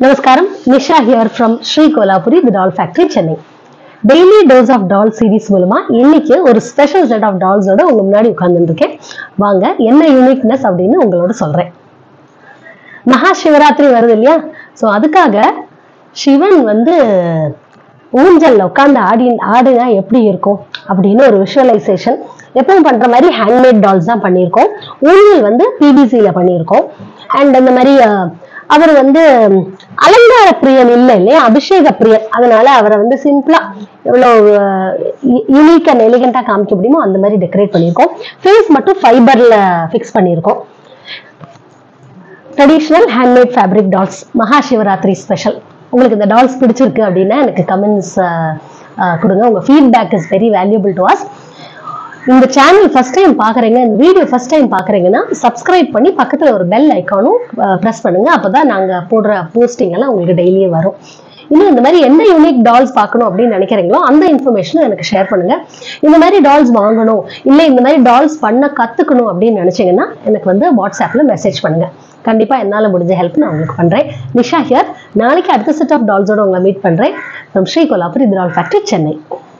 Namaskaram, Nisha here from Srikolhapuri, the Doll Factory, Chennai. Daily Dose of Doll series மூலமா இன்னைக்கு ஒரு special set of டால்ஸோட உங்க முன்னாடி உட்கார்ந்துருக்கேன். வாங்க என்ன யூனிக்னஸ் அப்படின்னு உங்களோட சொல்றேன். மகா சிவராத்திரி வருது இல்லையா? ஸோ அதுக்காக சிவன் ஊஞ்சல்ல உட்காந்து ஆடினா எப்படி இருக்கும் அப்படின்னு ஒரு விஷுவலைசேஷன் எப்பவும் பண்ற மாதிரி ஹேண்ட்மேட் டால்ஸ் தான் பண்ணியிருக்கோம். ஊஞ்சல் பிபிசியில பண்ணியிருக்கோம். அண்ட் அந்த மாதிரி அவர் அலங்கார பிரியன் இல்லையா, அபிஷேக பிரியன். அதனால அவரை சிம்பிளா எவ்வளவு யூனிக் அண்ட் எலிகண்டா காமிக்க முடியுமோ அந்த மாதிரி டெக்கரேட் பண்ணியிருக்கோம். ஃபேஸ் மட்டும் ஃபைபர்ல ஃபிக்ஸ் பண்ணியிருக்கோம். Traditional handmade fabric dolls, Maha Shivaratri special. உங்களுக்கு இந்த டால்ஸ் பிடிச்சிருக்கு அப்படின்னா எனக்கு கமெண்ட்ஸ் கொடுங்க. உங்க feedback is very valuable to us. இந்த சேனல் ஃபர்ஸ்ட் டைம் பாக்குறீங்க, இந்த வீடியோ ஃபர்ஸ்ட் டைம் பாக்குறீங்கன்னா சப்ஸ்கிரைப் பண்ணி பக்கத்துல ஒரு பெல் ஐக்கானும் பிரஸ் பண்ணுங்க. அப்பதான் நாங்க போடுற போஸ்டிங் எல்லாம் உங்களுக்கு டெய்லியே வரும். இன்னும் இந்த மாதிரி என்ன யூனிக் டால்ஸ் பார்க்கணும் அப்படின்னு நினைக்கிறீங்களோ அந்த இன்ஃபர்மேஷனும் எனக்கு ஷேர் பண்ணுங்க. இந்த மாதிரி டால்ஸ் வாங்கணும் இல்ல இந்த மாதிரி டால்ஸ் பண்ண கத்துக்கணும் அப்படின்னு நினைச்சீங்கன்னா எனக்கு வாட்ஸ்அப்ல மெசேஜ் பண்ணுங்க. கண்டிப்பா என்னால முடிஞ்ச ஹெல்ப் நான் உங்களுக்கு பண்றேன். நிஷா ஹியர். நாளைக்கு அடுத்த செட் ஆஃப் டால்ஸோட உங்களை மீட் பண்றேன். From Srikolapuri, the doll factory, Chennai.